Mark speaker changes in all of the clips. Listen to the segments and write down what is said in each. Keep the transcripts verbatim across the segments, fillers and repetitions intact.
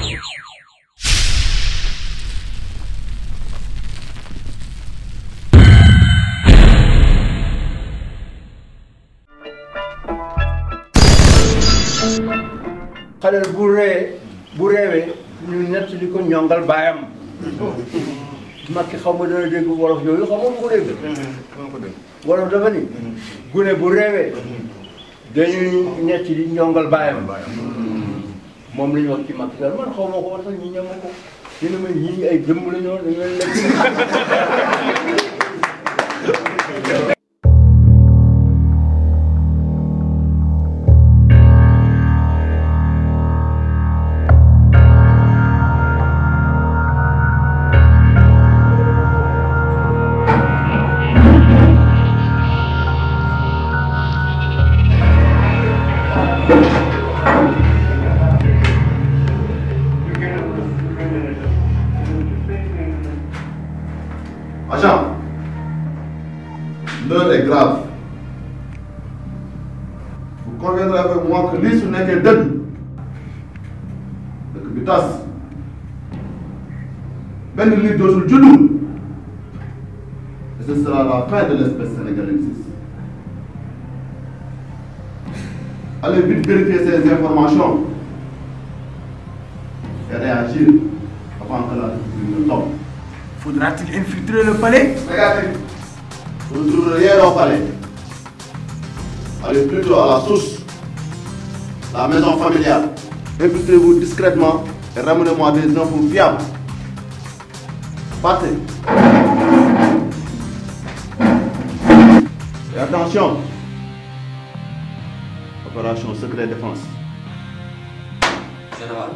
Speaker 1: xale bu ree bu reewee ñu nett di ko ñongal baayam Macky xaw ma dana dégg wolof yooyu xaw ma ko dégg wolof dafa ni gune bu reewee dañuy nett di ñongal baayam moom la ñu wax ci Macky Sall man xaw ma ko war sax ñi ñama ko dina ma ñii ay dëmm la ñoo dañu leen lekk
Speaker 2: Agent, l'heure est grave. Vous conviendrez avec moi que lii su nekkee dëgg dëkk bi tas benn lii dootul juddu et ce sera la fin de l'espèce sénégalaise. Allez vite vérifier ces informations et réagir avant que la République ne tombe.
Speaker 3: Faudra-t-il infiltrer le palais?
Speaker 2: Négatif. Vous ne trouverez rien au palais. Allez plutôt à la source, la maison familiale. Infiltrez-vous discrètement et ramenez-moi des infos fiables. Partez. Et attention, opération secret défense.
Speaker 4: Général.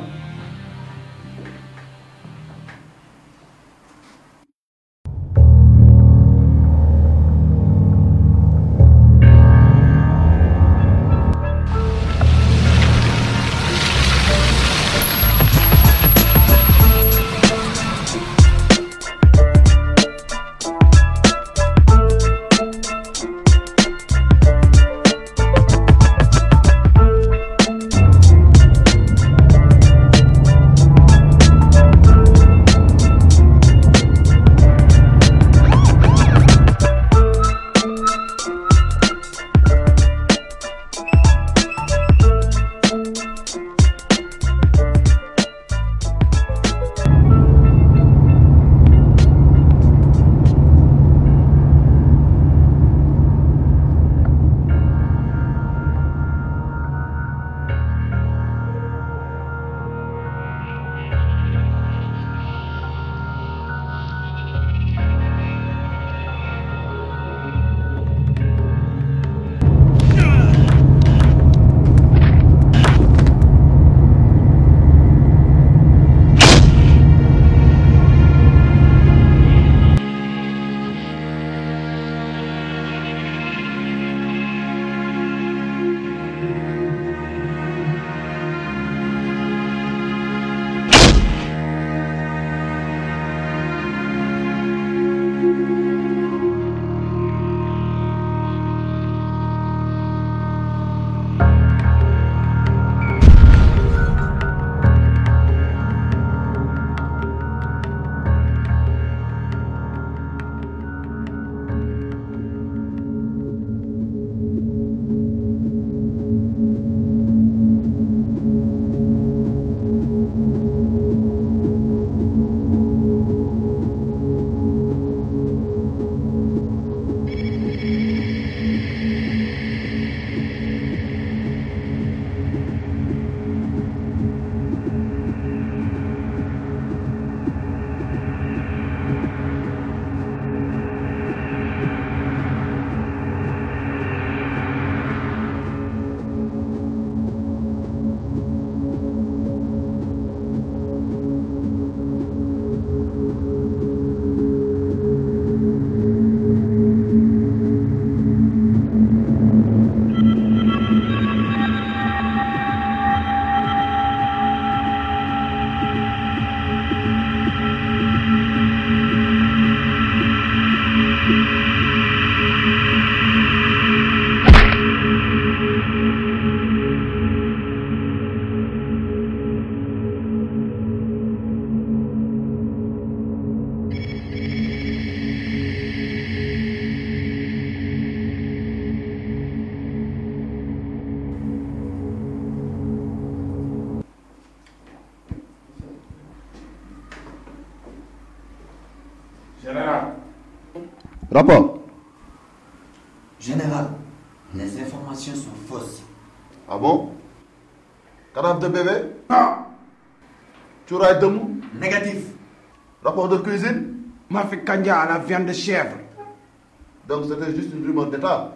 Speaker 2: Rapport.
Speaker 4: Général, les informations sont fausses.
Speaker 2: Ah bon? Cadavre de bébé?
Speaker 3: Non.
Speaker 2: Cuuraay dëmm?
Speaker 4: Négatif.
Speaker 2: Rapport de cuisine?
Speaker 3: Mafé Kanja à la viande de chèvre.
Speaker 2: Donc c'était juste une rumeur d'État.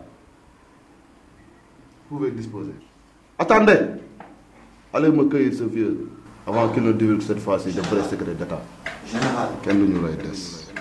Speaker 2: Vous pouvez disposer. Attendez! Allez me cueillir ce vieux avant qu'il ne divulgue cette fois-ci de vrais secrets d'État.
Speaker 4: Général.
Speaker 2: Quel nous l'a dit?